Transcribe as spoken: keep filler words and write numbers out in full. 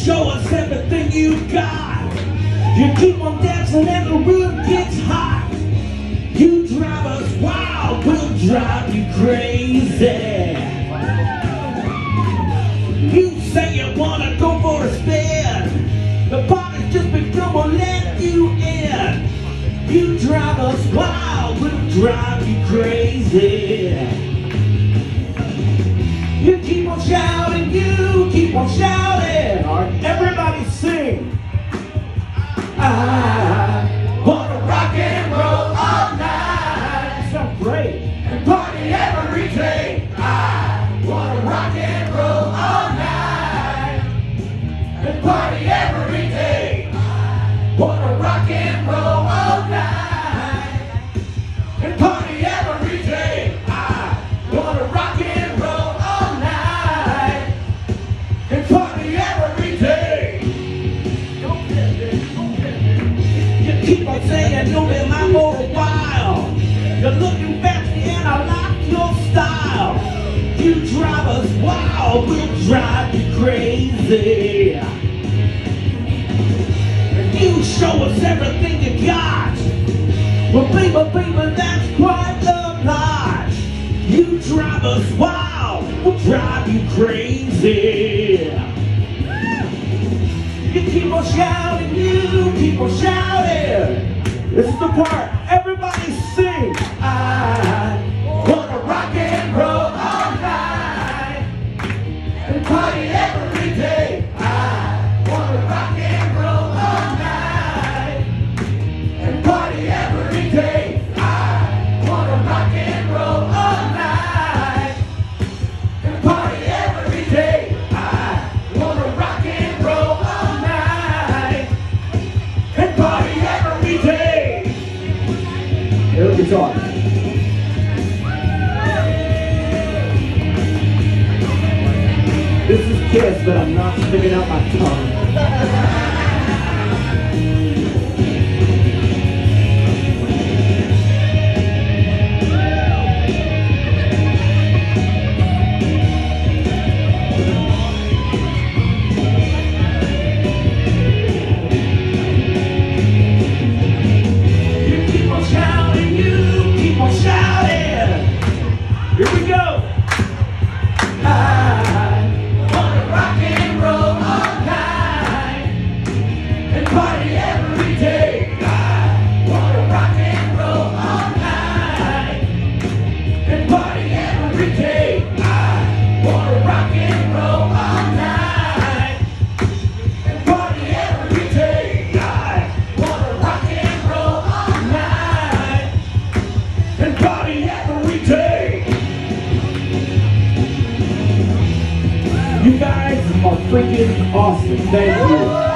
show us everything you got. You keep on dancing and the room gets hot. You drive us wild, we'll drive you crazy. You say you wanna go for a spin. The party's just begun, we'll let you in. You drive us wild, we'll drive you crazy. You keep on shouting, you keep on shouting. All right, everybody sing. I wanna rock and roll all night. Sounds great. And party every day. I wanna rock and roll all night. And party every day. I wanna rock and roll all night. And party every day. I wanna rock and roll. Keep on saying you'll be my mobile. You're looking fancy and I like your style. You drive us wild, we'll drive you crazy. And you show us everything you got. Well, baby, baby, that's quite a lot. You drive us wild, we'll drive you crazy. You keep on shouting, you keep on shouting. This is the part, everybody sing. I wanna rock and roll all night and party every day. I wanna rock and roll all night and party every day. I wanna rock and roll all night and party every day. I wanna rock and roll all night and party every day. Air guitar. This is Kiss, but I'm not sticking out my tongue. Here we go. I wanna rock and roll all night and party every day. I wanna rock and roll all night and party every day. I wanna rock and roll all night and party every day. I wanna rock and roll all night and party every day. You guys are freaking awesome. Thank you.